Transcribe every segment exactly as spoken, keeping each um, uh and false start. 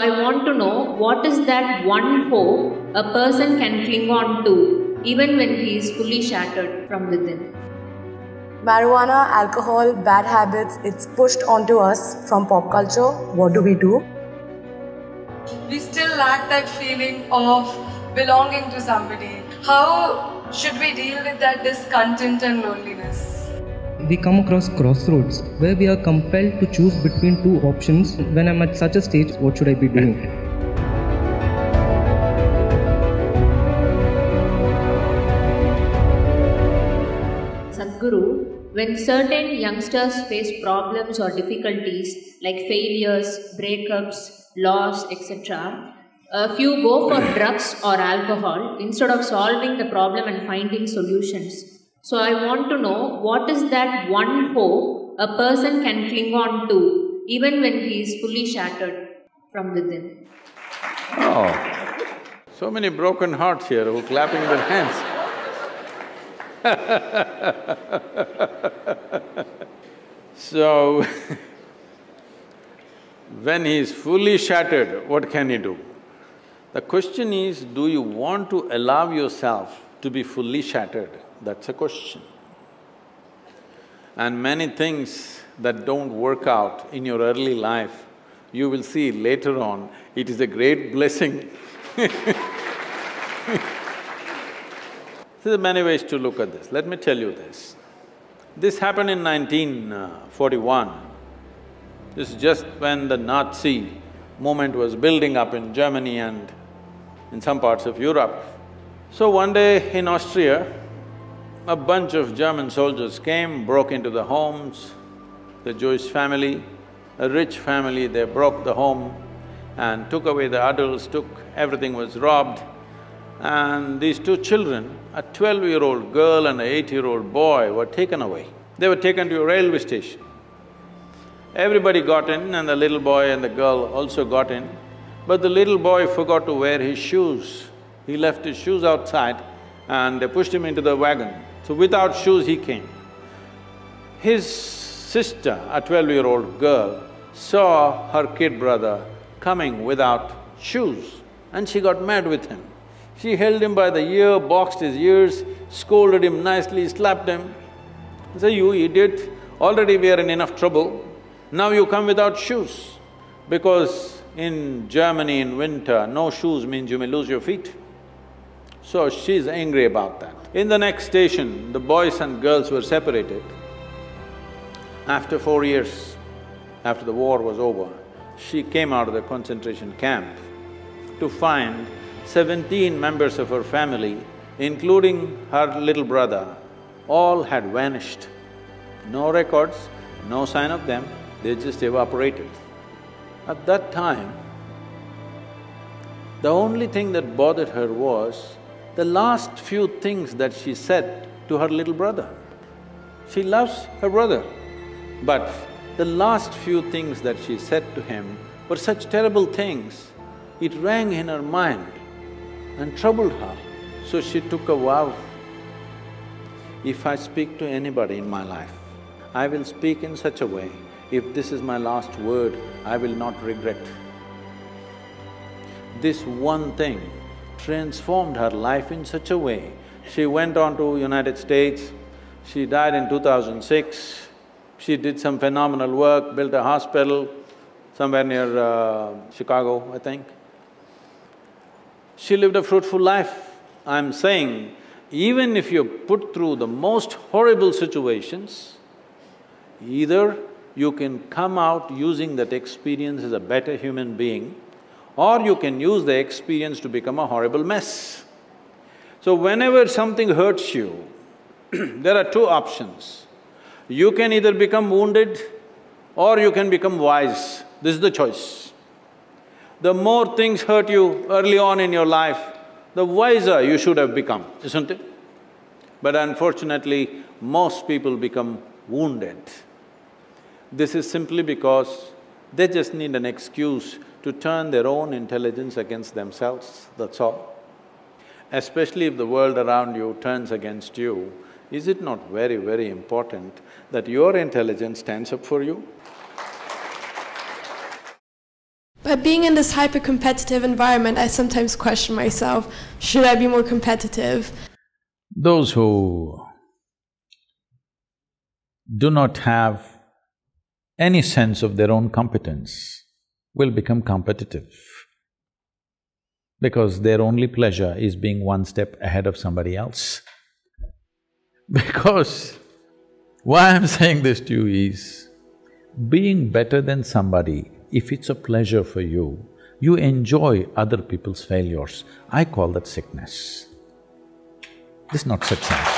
I want to know what is that one hope a person can cling on to even when he is fully shattered from within. Marijuana, alcohol, bad habits, it's pushed onto us from pop culture. What do we do? We still lack that feeling of belonging to somebody. How should we deal with that discontent and loneliness? We come across crossroads where we are compelled to choose between two options. When I'm at such a stage, what should I be doing? Sadhguru, when certain youngsters face problems or difficulties like failures, breakups, loss, et cetera, a few go for drugs or alcohol instead of solving the problem and finding solutions. So I want to know what is that one hope a person can cling on to even when he is fully shattered from within. Oh, so many broken hearts here who are clapping their hands. So, when he is fully shattered, what can he do? The question is, do you want to allow yourself to be fully shattered? That's a question. And many things that don't work out in your early life, you will see later on, it is a great blessing. There are many ways to look at this. Let me tell you this. This happened in nineteen forty-one. This is just when the Nazi movement was building up in Germany and in some parts of Europe. So one day in Austria, a bunch of German soldiers came, broke into the homes, the Jewish family, a rich family, they broke the home and took away the adults, took… everything was robbed. And these two children, a twelve-year-old girl and an eight-year-old boy were taken away. They were taken to a railway station. Everybody got in and the little boy and the girl also got in, but the little boy forgot to wear his shoes. He left his shoes outside and they pushed him into the wagon. So without shoes he came. His sister, a twelve-year-old girl, saw her kid brother coming without shoes and she got mad with him. She held him by the ear, boxed his ears, scolded him nicely, slapped him. Say, "You idiot, already we are in enough trouble, now you come without shoes." Because in Germany in winter, no shoes means you may lose your feet. So she's angry about that. In the next station, the boys and girls were separated. After four years, after the war was over, she came out of the concentration camp to find seventeen members of her family, including her little brother, all had vanished. No records, no sign of them, they just evaporated. At that time, the only thing that bothered her was the last few things that she said to her little brother. She loves her brother, but the last few things that she said to him were such terrible things, it rang in her mind and troubled her. So she took a vow, if I speak to anybody in my life, I will speak in such a way, if this is my last word, I will not regret. This one thing transformed her life in such a way. She went on to United States, she died in two thousand six, she did some phenomenal work, built a hospital somewhere near uh, Chicago, I think. She lived a fruitful life. I'm saying, even if you're put through the most horrible situations, either you can come out using that experience as a better human being, or you can use the experience to become a horrible mess. So whenever something hurts you, there are two options. You can either become wounded or you can become wise. This is the choice. The more things hurt you early on in your life, the wiser you should have become, isn't it? But unfortunately, most people become wounded. This is simply because they just need an excuse to turn their own intelligence against themselves, that's all. Especially if the world around you turns against you, is it not very, very important that your intelligence stands up for you? uh, being in this hyper-competitive environment, I sometimes question myself, should I be more competitive? Those who do not have any sense of their own competence will become competitive, because their only pleasure is being one step ahead of somebody else. Because why I'm saying this to you is, being better than somebody, if it's a pleasure for you, you enjoy other people's failures. I call that sickness. This is not success.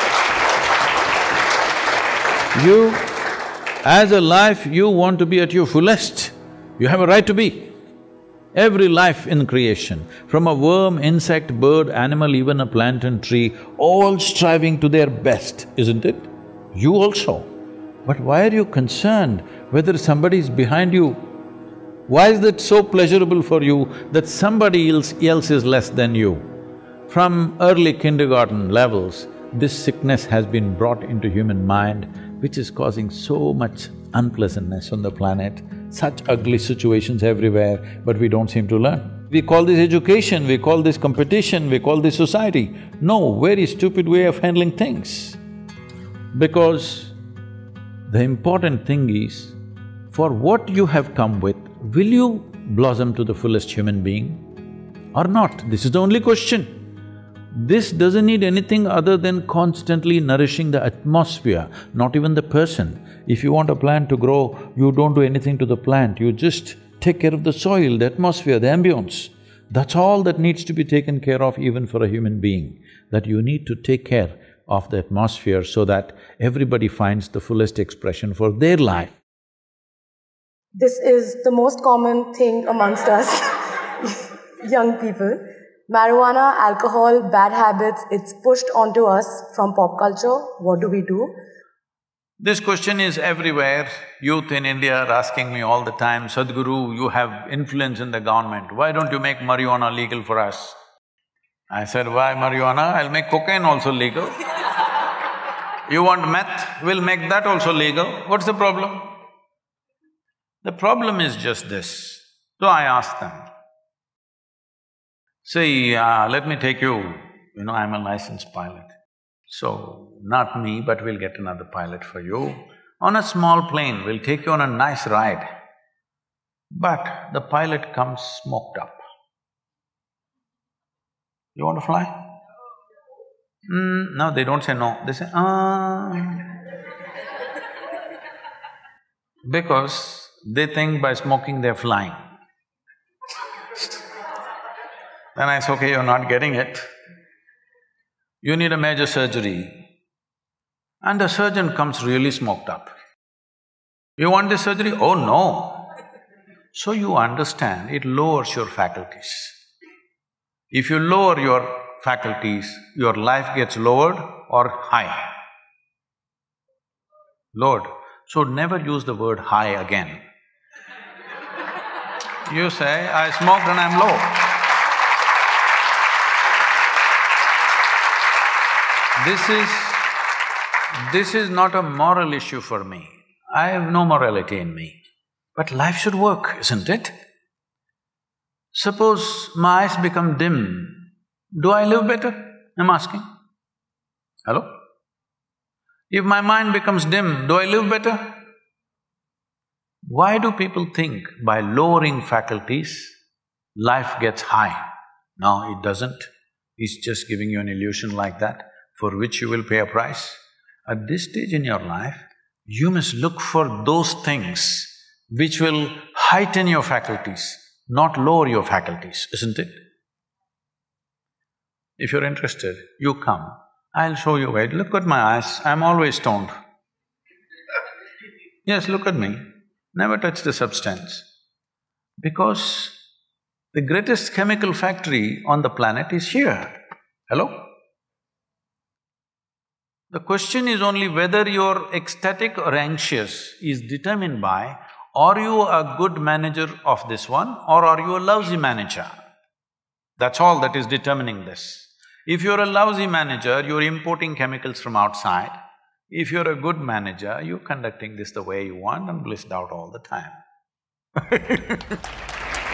You, as a life, you want to be at your fullest. You have a right to be. Every life in creation, from a worm, insect, bird, animal, even a plant and tree, all striving to their best, isn't it? You also. But why are you concerned whether somebody is behind you? Why is that so pleasurable for you that somebody else, else is less than you? From early kindergarten levels, this sickness has been brought into human mind, which is causing so much unpleasantness on the planet, such ugly situations everywhere, but we don't seem to learn. We call this education, we call this competition, we call this society. No, very stupid way of handling things. Because the important thing is, for what you have come with, will you blossom to the fullest human being or not? This is the only question. This doesn't need anything other than constantly nourishing the atmosphere, not even the person. If you want a plant to grow, you don't do anything to the plant, you just take care of the soil, the atmosphere, the ambience. That's all that needs to be taken care of even for a human being, that you need to take care of the atmosphere so that everybody finds the fullest expression for their life. This is the most common thing amongst us, young people. Marijuana, alcohol, bad habits, it's pushed onto us from pop culture. What do we do? This question is everywhere. Youth in India are asking me all the time, Sadhguru, you have influence in the government, why don't you make marijuana legal for us? I said, why marijuana? I'll make cocaine also legal. You want meth? We'll make that also legal. What's the problem? The problem is just this. So I asked them, see, uh, let me take you, you know, I'm a licensed pilot. So, not me, but we'll get another pilot for you. On a small plane, we'll take you on a nice ride. But the pilot comes smoked up. You want to fly? Mm, no, they don't say no, they say, ah. Because they think by smoking they're flying. Then I say, okay, you're not getting it. You need a major surgery. And the surgeon comes really smoked up. You want this surgery? Oh no. So you understand, it lowers your faculties. If you lower your faculties, your life gets lowered or high. Lowered. So never use the word high again. You say, I smoked and I'm low. This is… this is not a moral issue for me. I have no morality in me. But life should work, isn't it? Suppose my eyes become dim, do I live better? I'm asking. Hello? If my mind becomes dim, do I live better? Why do people think by lowering faculties, life gets high? No, it doesn't. It's just giving you an illusion like that, for which you will pay a price. At this stage in your life, you must look for those things which will heighten your faculties, not lower your faculties, isn't it? If you're interested, you come, I'll show you. Wait, look at my eyes, I'm always stoned. Yes, look at me, never touch the substance. Because the greatest chemical factory on the planet is here. Hello? The question is only whether you're ecstatic or anxious is determined by, are you a good manager of this one or are you a lousy manager? That's all that is determining this. If you're a lousy manager, you're importing chemicals from outside. If you're a good manager, you're conducting this the way you want and blissed out all the time.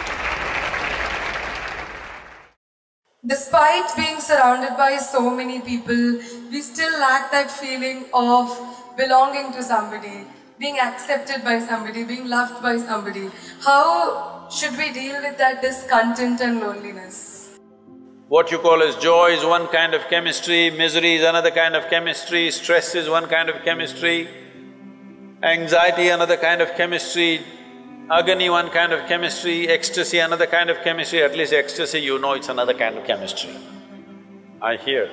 Despite being surrounded by so many people, we still lack that feeling of belonging to somebody, being accepted by somebody, being loved by somebody. How should we deal with that discontent and loneliness? What you call as joy is one kind of chemistry, misery is another kind of chemistry, stress is one kind of chemistry, anxiety another kind of chemistry, agony one kind of chemistry, ecstasy another kind of chemistry. At least ecstasy, you know it's another kind of chemistry, I hear.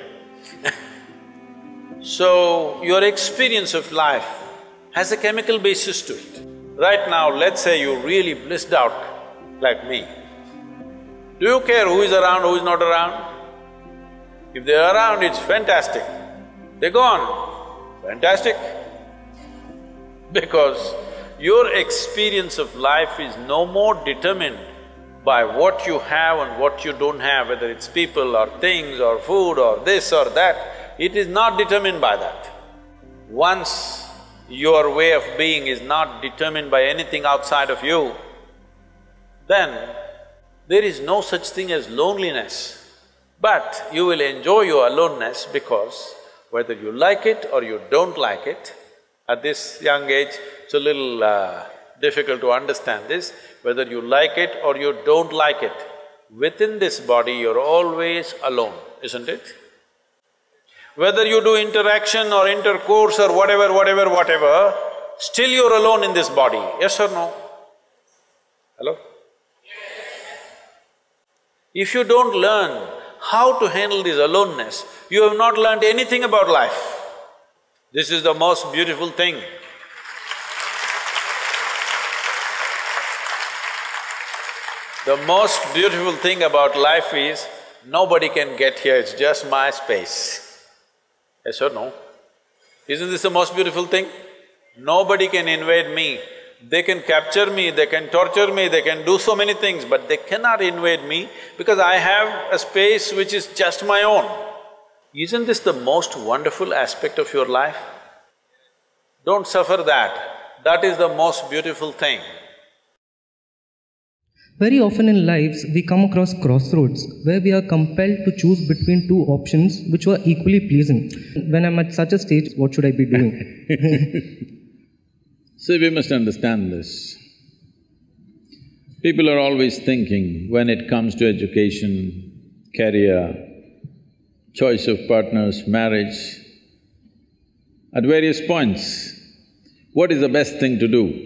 So, your experience of life has a chemical basis to it. Right now, let's say you really blissed out like me. Do you care who is around, who is not around? If they're around, it's fantastic. They're gone, fantastic. Because your experience of life is no more determined by what you have and what you don't have, whether it's people or things or food or this or that. It is not determined by that. Once your way of being is not determined by anything outside of you, then there is no such thing as loneliness. But you will enjoy your aloneness because whether you like it or you don't like it, at this young age, it's a little uh, difficult to understand this, whether you like it or you don't like it, within this body you're always alone, isn't it? Whether you do interaction or intercourse or whatever, whatever, whatever, still you're alone in this body, yes or no? Hello? If you don't learn how to handle this aloneness, you have not learned anything about life. This is the most beautiful thing. The most beautiful thing about life is, nobody can get here, it's just my space. Yes or no? Isn't this the most beautiful thing? Nobody can invade me. They can capture me, they can torture me, they can do so many things, but they cannot invade me because I have a space which is just my own. Isn't this the most wonderful aspect of your life? Don't suffer that. That is the most beautiful thing. Very often in lives, we come across crossroads where we are compelled to choose between two options which were equally pleasing. When I'm at such a stage, what should I be doing? See, we must understand this. People are always thinking, when it comes to education, career, choice of partners, marriage, at various points, what is the best thing to do?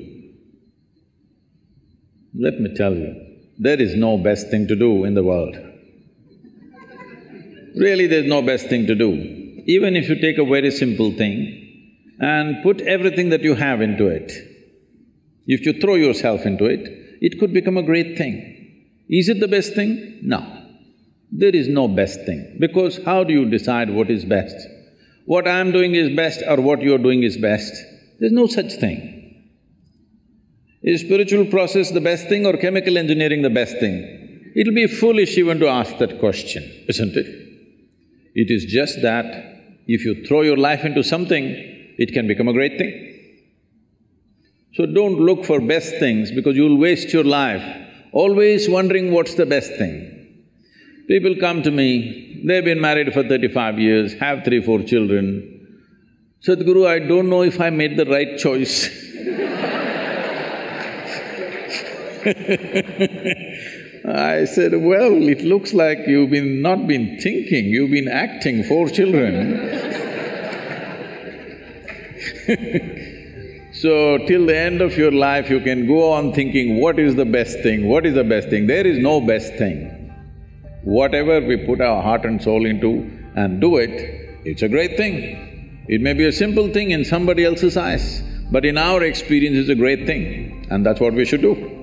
Let me tell you, there is no best thing to do in the world. Really, there's no best thing to do. Even if you take a very simple thing and put everything that you have into it, if you throw yourself into it, it could become a great thing. Is it the best thing? No. There is no best thing, because how do you decide what is best? What I'm doing is best or what you're doing is best? There's no such thing. Is spiritual process the best thing or chemical engineering the best thing? It'll be foolish even to ask that question, isn't it? It is just that if you throw your life into something, it can become a great thing. So don't look for best things because you'll waste your life always wondering what's the best thing. People come to me, they've been married for thirty-five years, have three, four children. Sadhguru, I don't know if I made the right choice. I said, well, it looks like you've been… not been thinking, you've been acting four children. So, till the end of your life, you can go on thinking, what is the best thing, what is the best thing? There is no best thing. Whatever we put our heart and soul into and do it, it's a great thing. It may be a simple thing in somebody else's eyes, but in our experience it's a great thing, and that's what we should do.